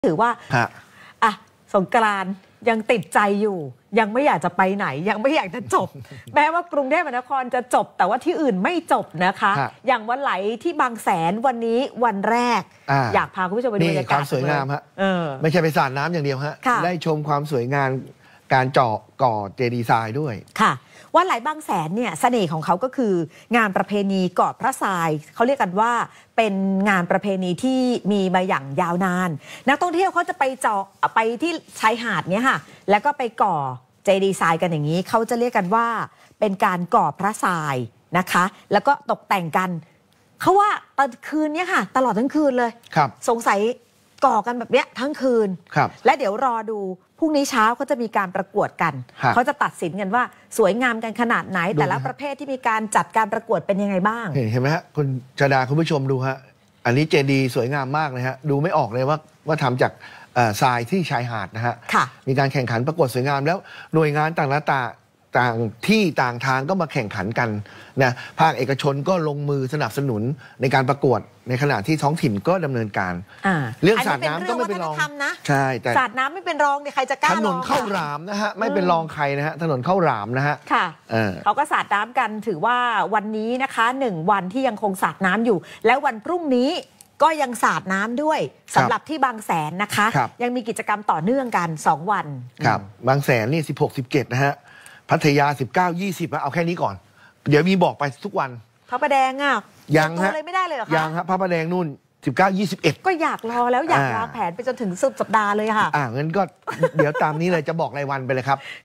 ถือว่าสงกรานต์ยังติดใจอยู่ยังไม่อยากจะไปไหนยังไม่อยากจะจบ แม้ว่ากรุงเทพมหานครจะจบแต่ว่าที่อื่นไม่จบนะคะอย่างวันไหลที่บางแสนวันนี้วันแรกอยากพาคุณผู้ชมไปดูบรรยากาศความสวยงามฮะไม่ใช่ไปสาดน้ำอย่างเดียวฮะได้ชมความสวยงามการเจาะก่อเจดีย์ทรายด้วยค่ะวันไหลบางแสนเนี่ยเสน่ห์ของเขาก็คืองานประเพณีเกาะพระทรายเขาเรียกกันว่าเป็นงานประเพณีที่มีมาอย่างยาวนานนักท่องเที่ยวเขาจะไปเจาะไปที่ชายหาดเนี่ยค่ะแล้วก็ไปก่อเจดีย์ทรายกันอย่างนี้เขาจะเรียกกันว่าเป็นการก่อพระทรายนะคะแล้วก็ตกแต่งกันเขาว่าตอนคืนนี้ค่ะตลอดทั้งคืนเลยสงสัยก่อกันแบบเนี้ยทั้งคืนและเดี๋ยวรอดูพรุ่งนี้เช้าเขาจะมีการประกวดกันเขาจะตัดสินกันว่าสวยงามกันขนาดไหนแต่ละประเภทที่มีการจัดการประกวดเป็นยังไงบ้างเห็นไหมฮะคุณจดาคุณผู้ชมดูฮะอันนี้เจดีย์สวยงามมากเลยฮะดูไม่ออกเลยว่าทำจากทรายที่ชายหาดนะฮะมีการแข่งขันประกวดสวยงามแล้วหน่วยงานต่างที่ต่างทางก็มาแข่งขันกันนะภาคเอกชนก็ลงมือสนับสนุนในการประกวดในขณะที่ท้องถิ่นก็ดำเนินการเรื่องสาดน้ำก็ไม่เป็นรองใช่แต่สาดน้ำไม่เป็นรองเนี่ยใครจะกล้าลองถนนข้าวหลามนะฮะไม่เป็นรองใครนะฮะถนนข้าวหลามนะฮะค่ะเขาก็สาดน้ำกันถือว่าวันนี้นะคะ1 วันที่ยังคงสาดน้ำอยู่แล้ววันพรุ่งนี้ก็ยังสาดน้ำด้วยสำหรับที่บางแสนนะคะยังมีกิจกรรมต่อเนื่องกัน2 วันครับบางแสนนี่16-17นะฮะพัทยา19-20เอาแค่นี้ก่อนเดี๋ยวมีบอกไปทุกวันพระประแดงอ่ะยังฮะเลยไม่ได้เลยเหรอคะยังฮะพระประแดงนู่น19-21 ก็อยากรอแล้วอยากวางแผนไปจนถึงสุดสัปดาห์เลยค่ะงั้นก็เดี๋ยวตามนี้เลยจะบอกรายวันไปเลยครับ